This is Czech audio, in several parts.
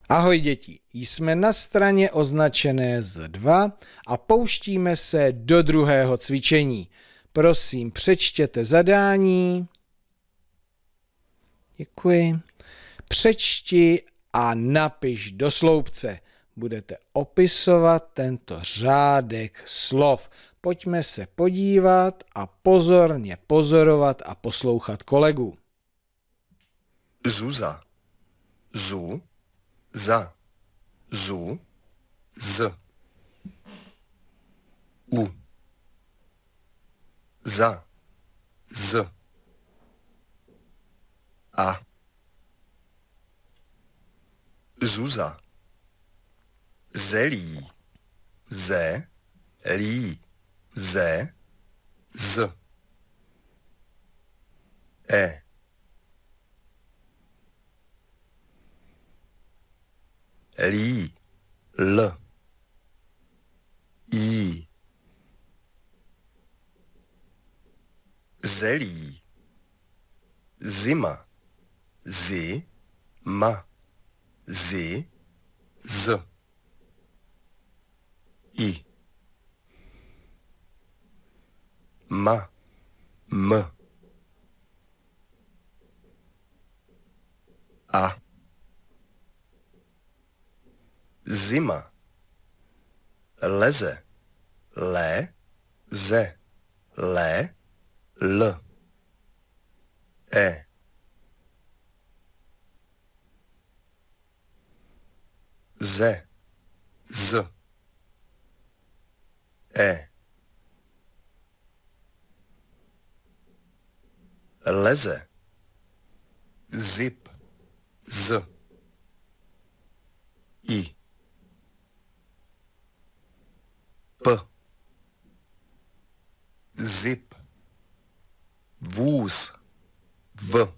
Ahoj děti, jsme na straně označené Z2 a pouštíme se do druhého cvičení. Prosím, přečtěte zadání. Děkuji. Přečti a napiš do sloupce. Budete opisovat tento řádek slov. Pojďme se podívat a pozorně pozorovat a poslouchat kolegu. Zuza, zu, za, zu, z, u, za, z, a, Zuza, zelí, ze, lí, ze, z, lí, l, jí, zelí, zima, zi, ma, zi, z, i, ma, m, a, zima, leze, le, ze, le, l, ze, z, leze, zip, z, i, p, zip, vůz, v,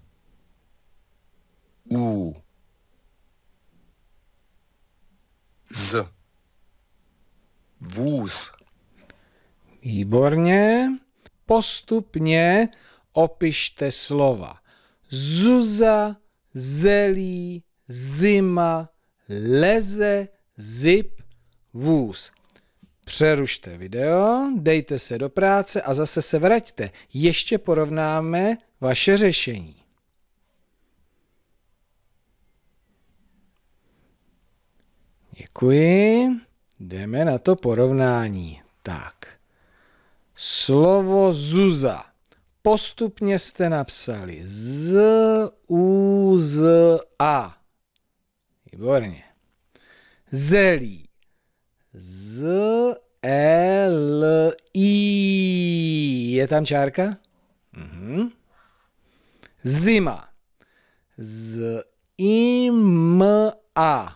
u, z, vůz. Výborně. Postupně opište slova. Zuza, zelí, zima, leze, zip, vůz. Přerušte video, dejte se do práce a zase se vraťte. Ještě porovnáme vaše řešení. Děkuji. Jdeme na to porovnání. Tak. Slovo zuza. Postupně jste napsali z, u, z, a. Výborně. Zelí. Z, l, i. Je tam čárka? Zima. Z, i, m, a.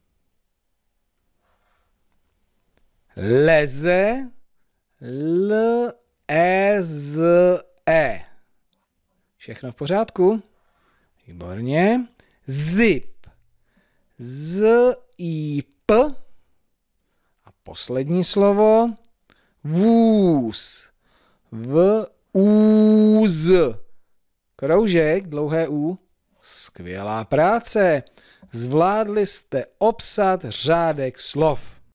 Leze, l, z, Všechno v pořádku? Výborně. Zip. Z, i, p. A poslední slovo. Vůz. V, úz. Kroužek, dlouhé u. Skvělá práce. Zvládli jste obsat řádek slov.